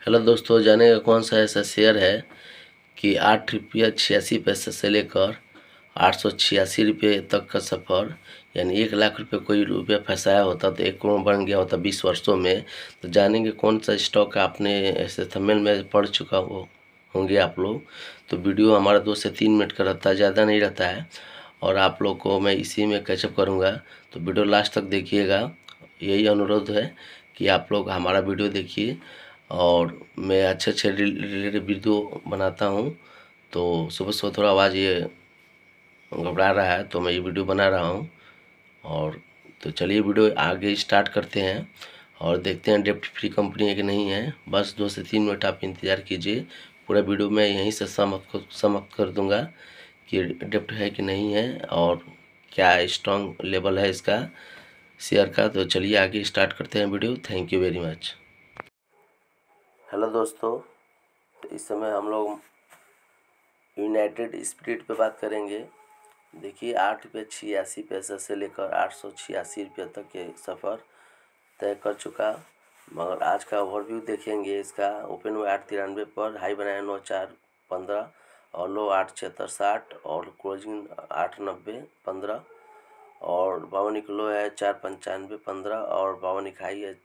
Hello दोस्तों, जानेगा कौन सा ऐसा शेयर है कि 8 रुपया 86 पैसे से लेकर 886 रुपये तक का सफ़र, यानी 1 लाख रुपये कोई रुपया फंसाया होता तो 1 करोड़ बन गया होता 20 वर्षों में। तो जानेंगे कौन सा स्टॉक आपने ऐसे थंबनेल में पढ़ चुका होंगे आप लोग। तो वीडियो हमारा 2 से 3 मिनट का रहता है, ज़्यादा नहीं रहता है। और आप लोग को मैं इसी में कैचअप करूँगा, तो वीडियो लास्ट तक देखिएगा। यही अनुरोध है कि आप लोग हमारा वीडियो देखिए। और मैं अच्छे रिलेटेड वीडियो बनाता हूँ, तो सुबह सुबह थोड़ा आवाज़ ये घबरा रहा है, तो मैं ये वीडियो बना रहा हूँ। और तो चलिए वीडियो आगे स्टार्ट करते हैं और देखते हैं डेप्ट फ्री कंपनी है कि नहीं है। बस 2 से 3 मिनट आप इंतज़ार कीजिए, पूरा वीडियो मैं यहीं से समाप्त कर दूंगा कि डेप्ट है कि नहीं है और क्या स्ट्रॉन्ग लेवल है इसका शेयर का। तो चलिए आगे स्टार्ट करते हैं video. Thank you very much. Hello दोस्तों, तो इस समय हम लोग यूनाइटेड स्पिरिट पे बात करेंगे। देखिए 8 रुपये 86 पैसे से लेकर 886 रुपये तक के सफ़र तय कर चुका। मगर आज का ओवरव्यू देखेंगे। इसका ओपन हुआ 893 पर, हाई बनाया 9415 और लो 87660 और क्लोजिंग 89015 और 52 लो है 49515 और 52 हाई है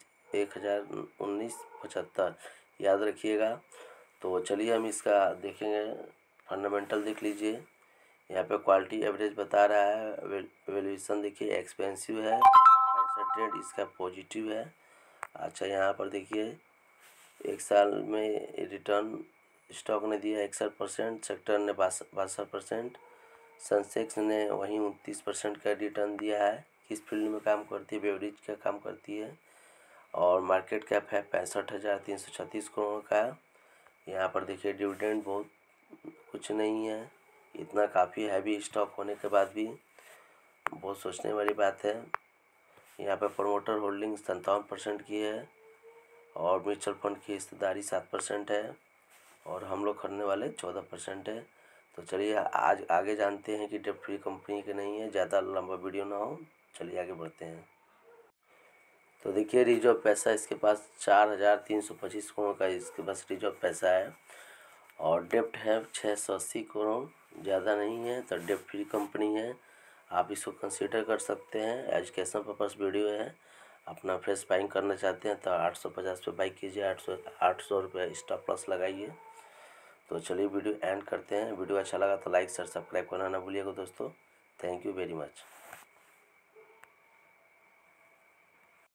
101975। याद रखिएगा। तो चलिए हम इसका देखेंगे। फंडामेंटल देख लीजिए, यहाँ पे क्वालिटी एवरेज बता रहा है। वैल्यूएशन देखिए एक्सपेंसिव है, ऐसा ट्रेड इसका पॉजिटिव है। अच्छा, यहाँ पर देखिए 1 साल में रिटर्न स्टॉक ने दिया 61%, सेक्टर ने 62%, सेंसेक्स ने वहीं 29% का रिटर्न दिया है। किस फील्ड में काम करती है? बेवरेज का काम करती है। और मार्केट कैप है 65,336 करोड़ का। यहाँ पर देखिए डिविडेंड बहुत कुछ नहीं है, इतना काफ़ी हैवी स्टॉक होने के बाद भी बहुत सोचने वाली बात है। यहाँ पर प्रोमोटर होल्डिंग 57% की है और म्यूचुअल फंड की हिस्सेदारी 7% है और हम लोग खरीदने वाले 14% है। तो चलिए आज आगे जानते हैं कि डेप्ट फ्री कंपनी की नहीं है। ज़्यादा लंबा वीडियो ना हो, चलिए आगे बढ़ते हैं। तो देखिए रिजर्व पैसा इसके पास 4,325 करोड़ का इसके पास रिजर्व पैसा है और डेप्ट है 680 करोड़, ज़्यादा नहीं है। तो डेप्ट फ्री कंपनी है, आप इसको कंसीडर कर सकते हैं। एजुकेशन पर्पस वीडियो है। अपना फ्रेश बाइंग करना चाहते हैं तो 850 पे बाई कीजिए, 800 रुपये स्टॉप लॉस लगाइए। तो चलिए वीडियो एंड करते हैं। वीडियो अच्छा लगा तो लाइक शेयर सब्सक्राइब करना ना भूलिएगा दोस्तों। Thank you very much.